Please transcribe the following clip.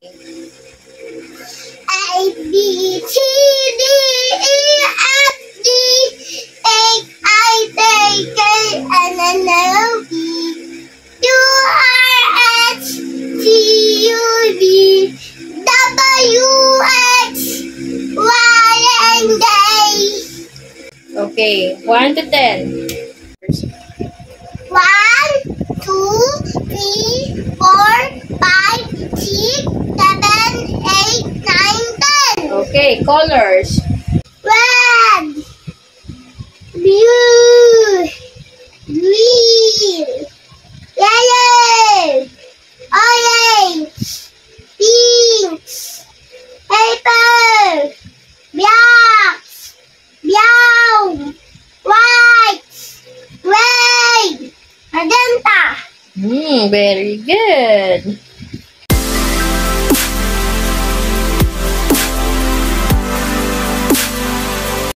A, B, C, D, E, F, G, H, I, J, K, L, M, N, O, P, Q, R, S, T, U, V, W, X, Y, and Z. Okay, 1 to 10. 1, 2, 3, 4, 5, 6, 7, 8, 9, 10. Okay, colors. Red, blue, green, yellow, orange, pink, purple, black, brown, white, red, magenta. Very good.